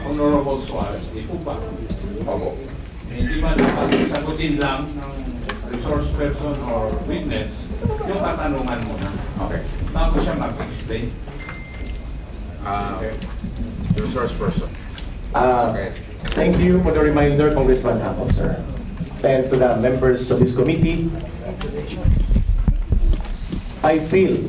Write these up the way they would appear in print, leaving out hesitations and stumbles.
Honorable Suarez, di po ba? Opo. Hindi man sagutin lang ng resource person or witness yung katanungan muna. Okay. Tapos siya mag-explain. Okay. Resource person. Okay. Thank you for the reminder, Congressman Hakop, sir. And to the members of this committee, I feel,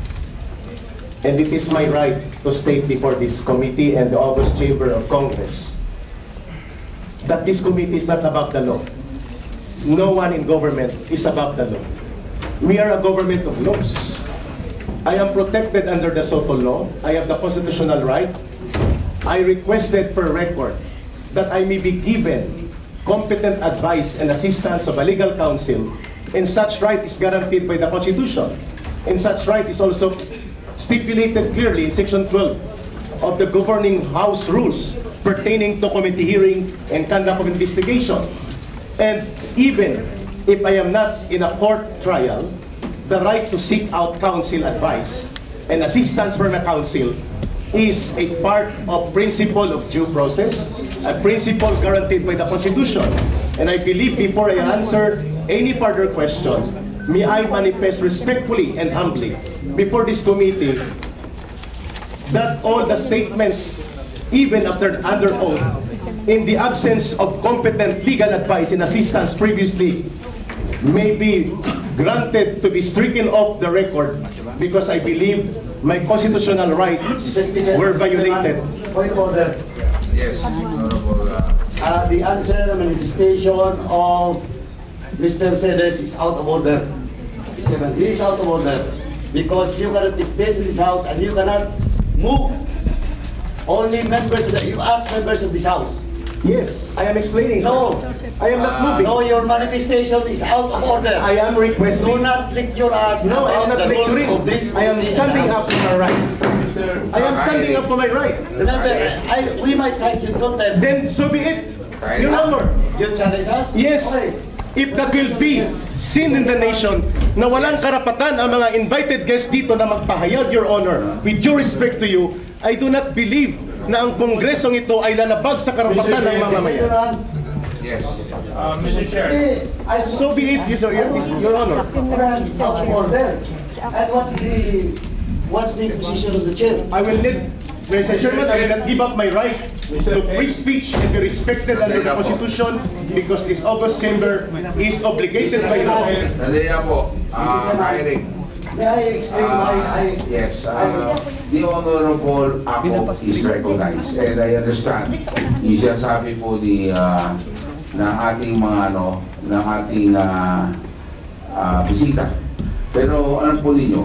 and it is my right to state before this committee and the August Chamber of Congress, that this committee is not above the law. No one in government is above the law. We are a government of laws. I am protected under the SOTO law. I have the constitutional right. I requested per record that I may be given competent advice and assistance of a legal counsel, and such right is guaranteed by the Constitution. And such right is also stipulated clearly in Section 12 of the Governing House Rules pertaining to committee hearing and conduct of investigation. And even if I am not in a court trial, the right to seek out counsel advice and assistance from a counsel is a part of principle of due process, a principle guaranteed by the Constitution. And I believe before I answer any further question, may I manifest respectfully and humbly before this committee that all the statements, even after under oath, in the absence of competent legal advice and assistance previously, may be granted to be stricken off the record because I believe my constitutional rights were violated. Point of order. Yes, Honorable. The answer manifestation of Mr. Celiz is out of order. He is out of order because you cannot dictate in this house and you cannot move. Only members of you ask members of this house. Yes, I am explaining. No, I am not moving. No, your manifestation is out of order. I am requesting. Do not lecture us. No, I am not lecturing. I am standing up for my right. I am standing up for my right. Remember, we might cite you in contempt. Then so be it. Your Honor. You challenge us? Yes. Okay. If that will be seen in the nation na walang karapatan ang mga invited guests dito na magpahayag, Your Honor, with due respect to you, I do not believe na ang kongresong ito ay lalabag sa karapatan ng mamamayan. Yes. Mr. Chair. So be it, Your Honor. It's out of order. And what's the position of the chair? I will need, Mr. Chairman, I will not give up my right to free speech and be respected under the Constitution because this August Chamber is obligated by law. Nandali na po. Hiring. May I explain why I... Yes, the Honorable Ako is recognized and I understand. Yung sinasabi po ng ating mga ng ating bisita. Pero alam po ninyo,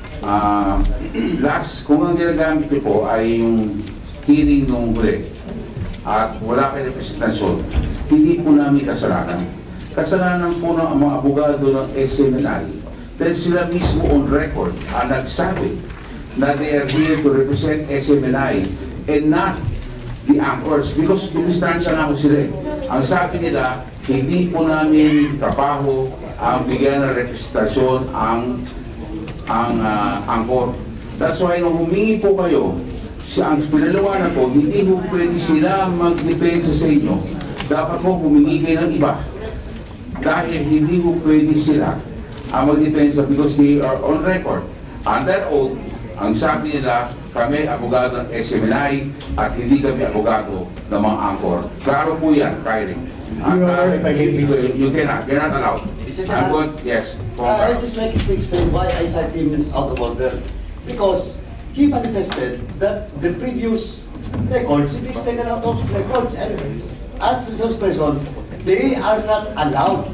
kung ang ginagamit niyo po ay yung hearing nung huli at wala kayong representasyon, hindi po namin kasalanan. Kasalanan po ng mga abogado ng SMNI. Dahil sila mismo on record ang nagsabi na they are here to represent SMNI and not the anchors because dumistansya nga ako sila. Ang sabi nila, hindi po namin trabaho ang bigyan ng representasyon ang anchor. That's why nung humingi po kayo, ang pinalawanan po, hindi po pwede sila mag-depensa sa inyo. Dapat po humingi kayo ng iba. Dahil hindi po pwede sila mag-depensa because they are on record. Under oath, ang sabi nila, kami abogado ng SMNI at hindi kami abogado ng mga anchor. Klaro po yan, Kyrie. You cannot, you're not allowed. I'm good, yes. I just like to explain why I cite him is out of order. Because he manifested that the previous records, it is taken out of records. And as resource person, they are not allowed.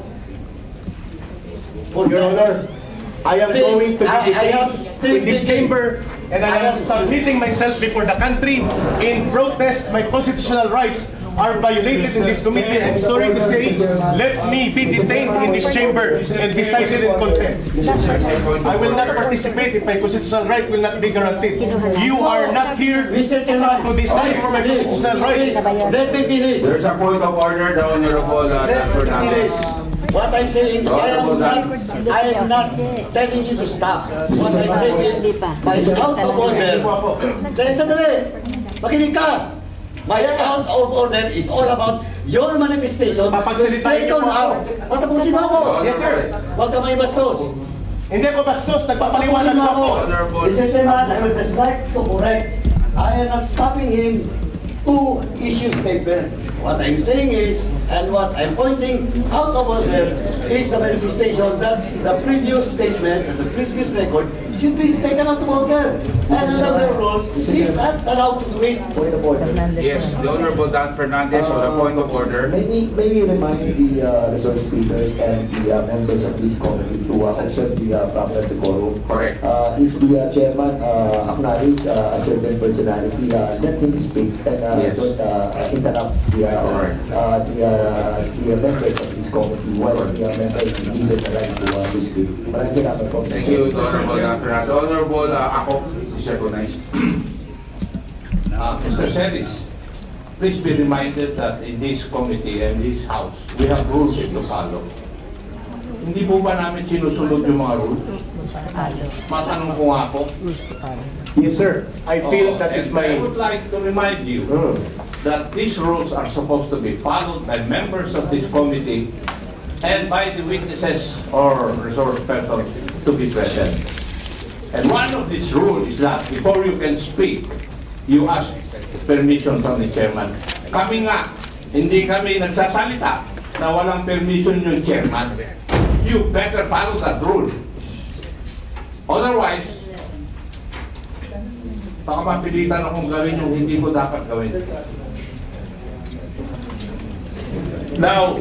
Your Honor, I am going to be detained in this chamber and I am submitting myself before the country in protest. My constitutional rights are violated in this committee. I'm sorry to say, let me be detained in this chamber and be cited in contempt. I will not participate if my constitutional right will not be guaranteed. You are not here to decide for my constitutional rights. Let me finish. There's a point of order, the Honorable What I'm saying, I am not telling you to stop. What I'm saying is, by out of order, dahil sandali, makinig ka. My out of order is all about your manifestation to Papagsalitain niyo straighten po ako. out. Patapusin mo ako. Yes, sir. Huwag ka may bastos. Hindi ako bastos, nagpapaliwanag Patapusin mo ako. ako. Mr. Chairman, I would just like to correct. I am not stopping him to issue statement. What I'm saying is, and what I'm pointing out of order is the manifestation that the previous statement and the previous record should be taken out of order. And another rule, he's not allowed to do it. Point of order. Yes, the Honorable Dan Fernandez on the point of order. Maybe remind the resource speakers and the members of this committee to observe the proper decorum. Correct. If the chairman acknowledge a certain personality, let him speak and Yes. don't interrupt the members of this committee while the members given the right to speak. Maraming salamat po. Mr. Thank you, Chair. Honorable Dan Fernandez. Honorable ako, is recognized. Mr. Celiz, please be reminded that in this committee and this house, we have rules to follow. Hindi po ba namin sinusunod yung mga rules? Matanong ko nga po. Yes, sir. I feel that is And my... I would like to remind you that these rules are supposed to be followed by members of this committee and by the witnesses or resource persons to be present. And one of these rules is that before you can speak, you ask permission from the chairman. Kami nga, hindi kami nagsasalita na walang permission yung chairman. You better follow that rule. Otherwise, baka mapilitan akong gawin yung hindi ko dapat gawin. Now,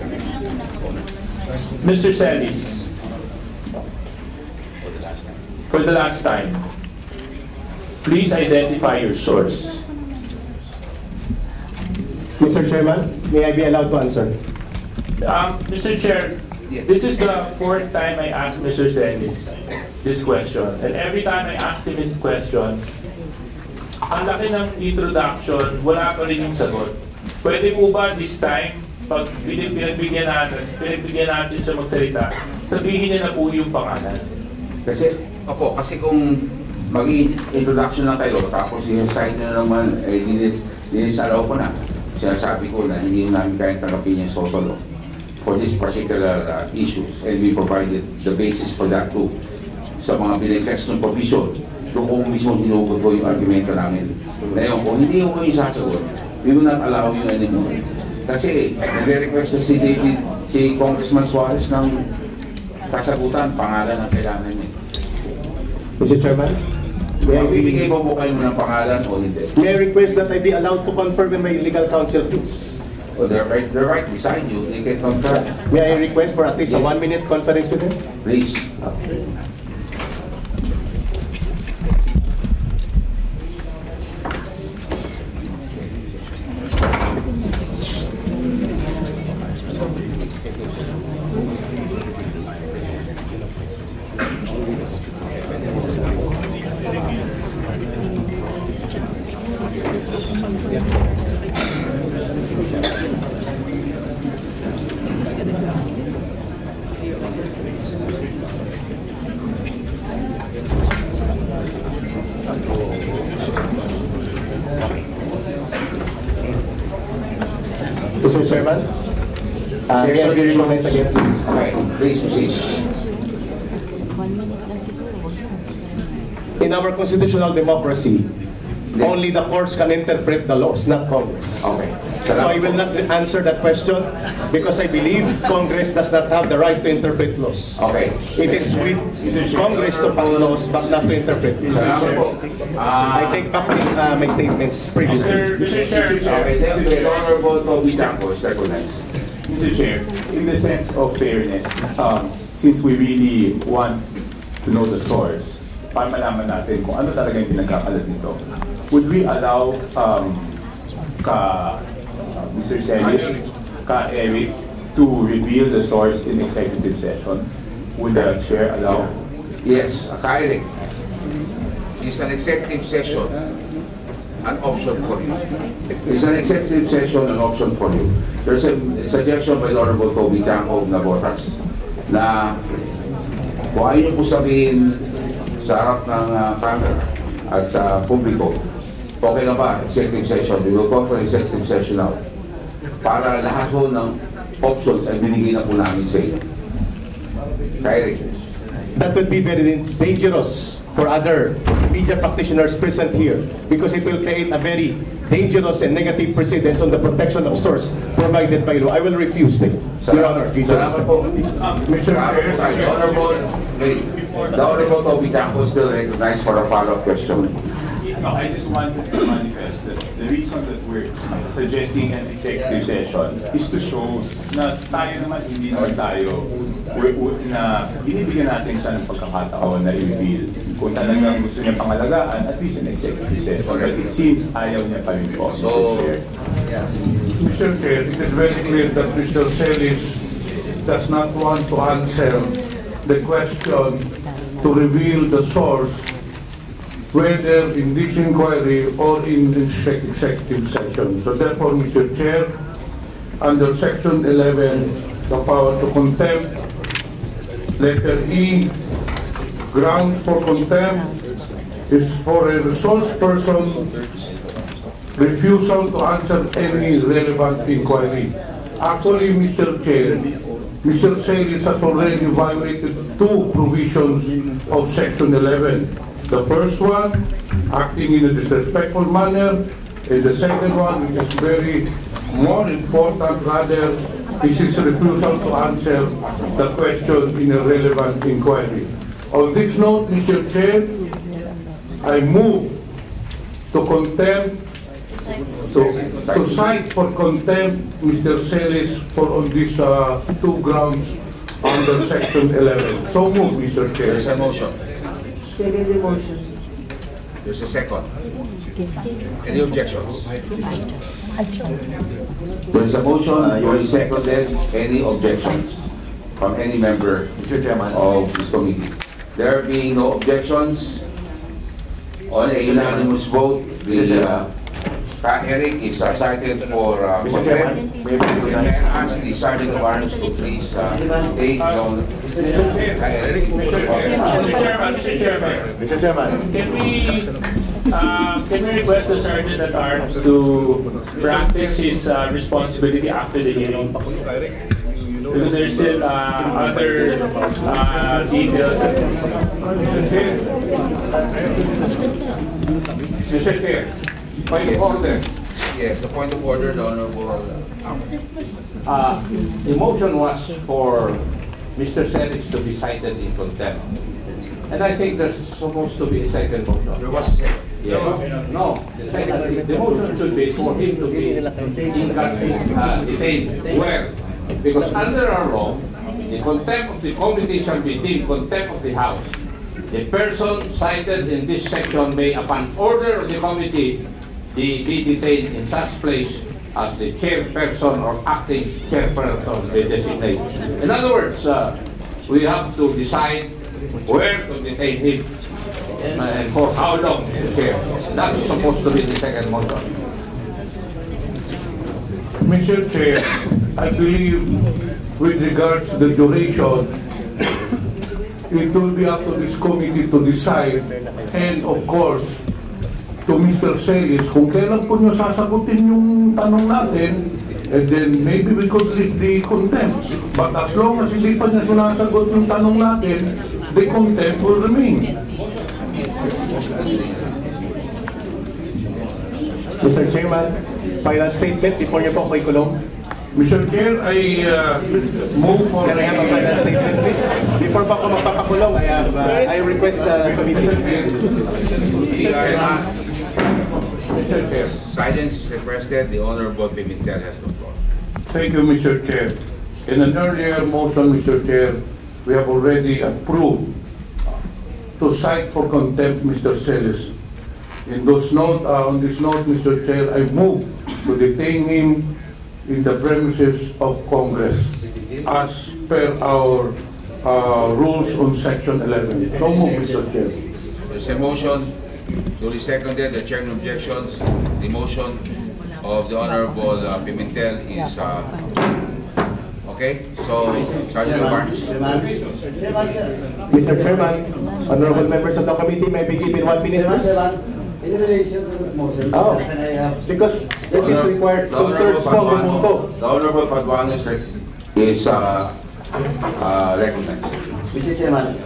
Mr. Celiz, for the last time, please identify your source. Mr. Chairman, may I be allowed to answer? Mr. Chair, this is the fourth time I ask Mr. Celiz this question. And every time I ask him this question, ang laki ng introduction, wala pa rin yung sagot. Pwede po ba this time, pag pinagbigyan natin siya magsalita, sabihin niya na po yung pangalan? Kasi kung mag-introduction lang kayo, tapos i-cite na naman, dinisalaw ko na. Sinasabi ko na hindi namin kayang tanggapin yung SOTO law for this particular issues, and we provided the basis for that too. Sa mga binigkas ng provision, doon kung mismo hinugot ko yung argumento namin. Ngayon, kung hindi ko yung sasagot, we will not allow you anymore. Kasi, nag-request na si Congressman Suarez ng kasagutan, pangalan ang kailangan niya. Mr. Chairman, may I Magbibigay po kayo ng pangalan o hindi? may I request that I be allowed to confirm with my legal counsel, please? O they're right beside you, they can confirm. May I request for at least a Yes. 1-minute conference with him? Please. Mr. Chairman, may I be recognized again, please? Okay, please proceed. 1 minute lang siguro. In our constitutional democracy, only the courts can interpret the laws, not Congress. Okay. So I will not answer that question because I believe Congress does not have the right to interpret laws. Okay. It is with Congress to pass laws but not to interpret. Salamat po. I take back my statements previously. Mr. Chair, Okay, then the Honorable Toby Chanco is recognized. Mr. Chair, in the sense of fairness, since we really want to know the source, para malaman natin kung ano talaga yung pinagkakalat nito, would we allow Mr. Celiz, Eric, to reveal the source in executive session? Would the chair allow? Yes, Eric. It's an executive session, an option for you. It's an executive session, an option for you. There's a suggestion by Honorable Toby Chanco na botas na kung ayaw niyo po sabihin sa harap ng camera at sa publiko, Okay na ba? Executive session. We will call for executive session now. Para lahat ho ng options ay binigay na po namin sa inyo. Kaya That would be very dangerous for other media practitioners present here because it will create a very dangerous and negative precedence on the protection of source provided by law. I will refuse it. Your Honor, salamat po. Mr. Chair, The Honorable Toby Campos still recognized for a follow-up question. I just wanted to manifest that the reason that we're suggesting an executive session is to show na tayo naman, hindi naman tayo, na binibigyan natin siya ng pagkakataon na i-reveal. Kung talagang gusto niya pangalagaan, at least an executive session. But it seems ayaw niya pa rin po, Mr. Chair. Mr. Chair, it is very clear that Mr. Celiz does not want to answer the question to reveal the source, whether in this inquiry or in this executive session. So therefore, Mr. Chair, under Section 11, the power to contempt, letter E, grounds for contempt is for a resource person refusal to answer any relevant inquiry. Actually, Mr. Chair, Mr. Celiz has already violated two provisions of Section 11. The first one, acting in a disrespectful manner, and the second one, which is very more important rather, is his refusal to answer the question in a relevant inquiry. On this note, Mr. Chair, I move to contempt, to cite for contempt Mr. Celiz for on these two grounds under Section 11. So move, Mr. Chair. There's a motion. Second the motion. There's a second. Any objections? There's a motion, duly seconded. Any objections from any member of this committee? There being no objections, on a unanimous vote, the Eric is cited for Mr. Chairman, may I recognize? ask the Sergeant of Arms to please take on. Mr. Chairman, can we request the Sergeant at Arms to practice his responsibility after the hearing? Because there's still other details. Mr. Chair, point of order. Yes, the point of order, the Honorable. The motion was for Mr. Celiz to be cited in contempt. And I think there's supposed to be a second motion. There was a second. Yeah. No, the motion should be for him to be detained. Where? Because under our law, the contempt of the committee shall be deemed contempt of the House. The person cited in this section may, upon order of the committee, be detained in such place as the chairperson or acting chairperson may designate. In other words, we have to decide where to detain him and for how long, Mr. Chair. That's supposed to be the second motion. Mr. Chair, I believe with regards to the duration, it will be up to this committee to decide, and of course, to Mr. Celiz, kung kailan po nyo sasagutin yung tanong natin, and then maybe we could lift the contempt. But as long as hindi pa niya sinasagot yung tanong natin, the contempt will remain. Mr. Chairman, final statement before niyo po ako'y kulong. Mr. Chair, I move for Can I have a final statement, please? Before pa ako magpapakulong, I request the committee. Mr. Chair, silence is requested. The Honorable Pimentel has the floor. Thank you, Mr. Chair. In an earlier motion, Mr. Chair, we have already approved to cite for contempt Mr. Celiz. On this note, Mr. Chair, I move to detain him in the premises of Congress as per our rules on Section 11. So move, Mr. Chair. There's a motion, duly seconded. The chair no objections. The motion of the Honorable Pimentel is okay. So, Sergeant of Arms. Mr. Chairman, honorable members of the committee, may be given 1 minute, please. In relation to the motion, Oh. can I have... Because it is required two-thirds from the voto. The Honorable Paduano is recognized. Mr. Chairman,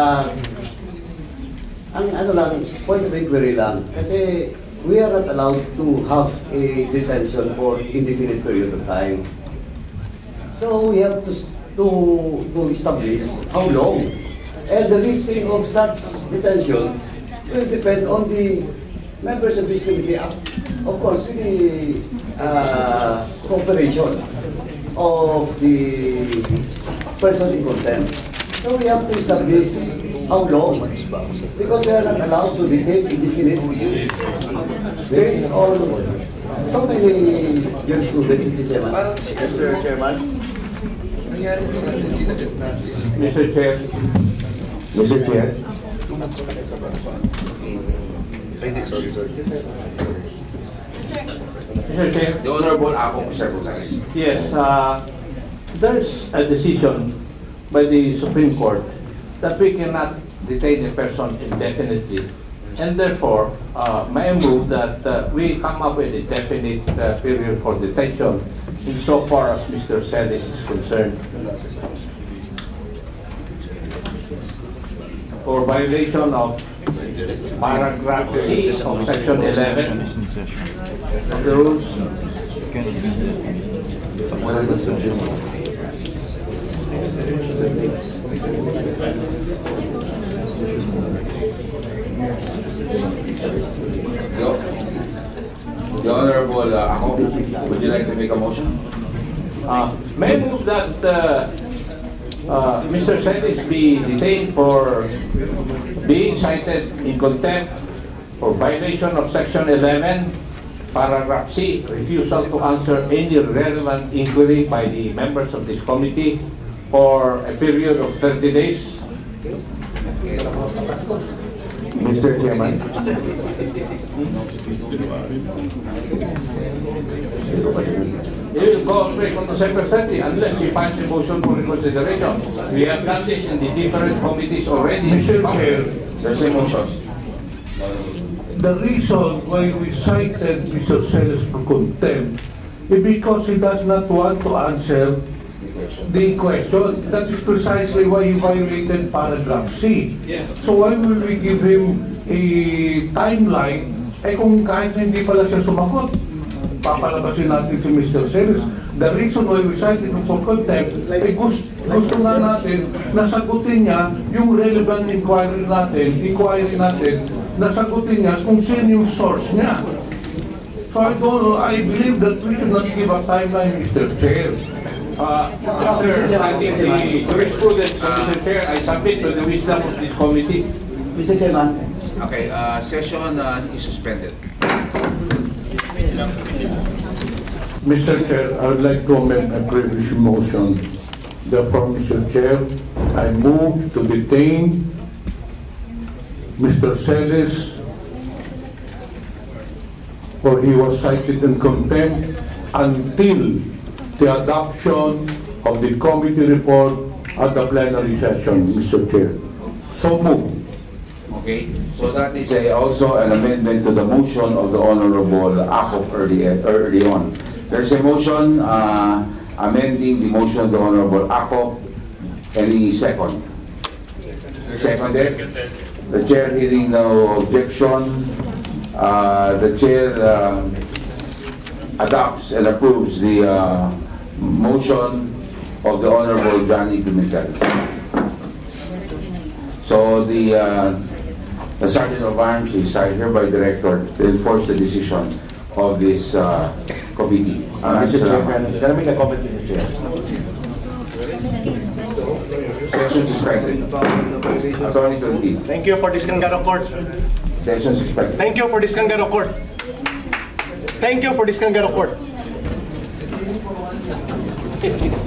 ang ano lang, point of inquiry lang, kasi we are not allowed to have a detention for indefinite period of time. So we have to establish how long. And the lifting of such detention will depend on the members of this committee, of course, with the cooperation of the person in contempt. So we have to establish how long, because we are not allowed to detain indefinitely based on so many jurisprudence, Mr. Chairman. Mr. Chairman. Mr. Chair, Mr. Chair. Mr. Chair, The Honorable Ako Secretary. yes, there's a decision by the Supreme Court that we cannot detain a person indefinitely. And therefore, may I move that we come up with a definite period for detention insofar as Mr. Celiz is concerned. For violation of paragraph C of section 11 of the rules. The Honorable Ako, would you like to make a motion? May I move that Mr. Celiz be detained for being cited in contempt for violation of section 11, paragraph C, refusal to answer any relevant inquiry by the members of this committee for a period of 30 days. Mr. Chairman. He will go straight on December 30 unless he finds a motion for reconsideration. We have done this in the different committees already. Mr. Chair, There's a motion. the reason why we cited Mr. Celiz for contempt is because he does not want to answer the question. That is precisely why he violated paragraph C. So why will we give him a timeline? Eh kung kahit hindi pala siya sumagot, papalabasin natin si Mr. Celiz. The reason why we cited him for contempt, eh gusto nga natin nasagutin niya yung relevant inquiry natin, nasagutin niya kung sino yung source niya. So I believe that we should not give a timeline, Mr. Chair. After citing the jurisprudence of Mr. Chair, I submit to the wisdom of this committee. Mr. Chairman. Okay, session is suspended. Mr. Chair, I would like to amend my previous motion. Therefore, Mr. Chair, I move to detain Mr. Celiz, for he was cited in contempt until the adoption of the committee report at the plenary session, Mr. Chair. So moved. Okay, so that is also an amendment to the motion of the Honorable Ako early on. There's a motion amending the motion of the Honorable Ako. Any second? Seconded? The chair hearing no objection. The chair adopts and approves the motion of the Honorable Johnny Pimentel. So the Sergeant of Arms is hereby directed to enforce the decision of this committee. Mr. Chair, can I make a comment, Mr. Chair? Session suspended. Attorney Tolentino. Thank you for this kangaroo court. Session suspended. Thank you for this kangaroo court. Thank you for this kangaroo court.